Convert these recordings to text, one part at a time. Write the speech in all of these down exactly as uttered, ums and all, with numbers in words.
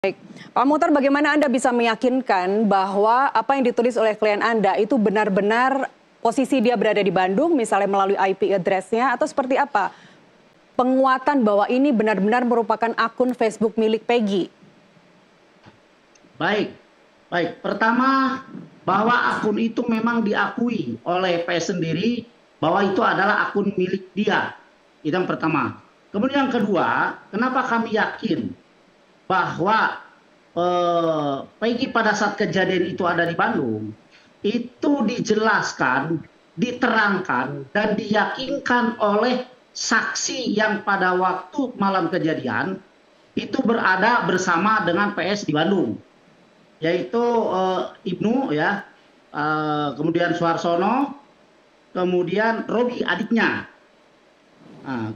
Baik, Pak Muhtar, bagaimana Anda bisa meyakinkan bahwa apa yang ditulis oleh klien Anda itu benar-benar posisi dia berada di Bandung, misalnya melalui I P address-nya, atau seperti apa? Penguatan bahwa ini benar-benar merupakan akun Facebook milik Peggy. Baik, baik. Pertama, bahwa akun itu memang diakui oleh P S sendiri bahwa itu adalah akun milik dia. Itu yang pertama. Kemudian yang kedua, kenapa kami yakin bahwa eh, Peggy pada saat kejadian itu ada di Bandung, itu dijelaskan, diterangkan, dan diyakinkan oleh saksi yang pada waktu malam kejadian itu berada bersama dengan P S di Bandung, yaitu eh, Ibnu ya, eh, kemudian Suharsono, kemudian Robi adiknya. Nah,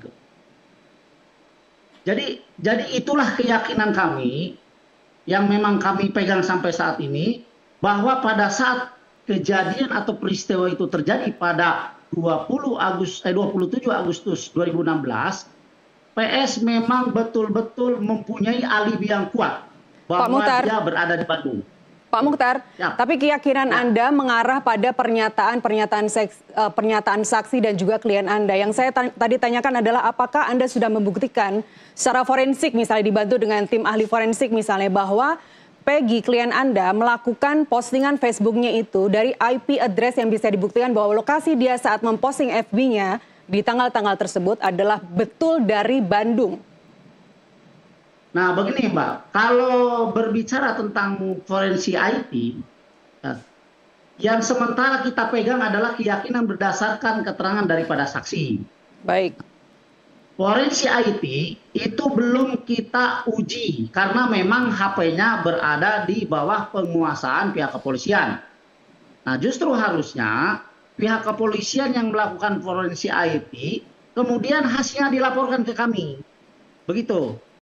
jadi jadi itulah keyakinan kami yang memang kami pegang sampai saat ini, bahwa pada saat kejadian atau peristiwa itu terjadi pada dua puluh Agustus, eh, dua puluh tujuh Agustus dua ribu enam belas, P S memang betul-betul mempunyai alibi yang kuat Pak bahwa Muhtar, dia berada di Bandung. Pak Muhtar, Ya, tapi keyakinan ya. Anda mengarah pada pernyataan-pernyataan seks, eh, pernyataan saksi dan juga klien Anda. Yang saya ta- tadi tanyakan adalah apakah Anda sudah membuktikan secara forensik, misalnya dibantu dengan tim ahli forensik misalnya, bahwa Peggy, klien Anda, melakukan postingan Facebooknya itu dari I P address yang bisa dibuktikan bahwa lokasi dia saat memposting F B-nya di tanggal-tanggal tersebut adalah betul dari Bandung. Nah, begini Mbak, kalau berbicara tentang forensik I T, ya, yang sementara kita pegang adalah keyakinan berdasarkan keterangan daripada saksi. Baik. Forensik I T itu belum kita uji karena memang H P-nya berada di bawah penguasaan pihak kepolisian. Nah, justru harusnya pihak kepolisian yang melakukan forensik I T, kemudian hasilnya dilaporkan ke kami. Begitu.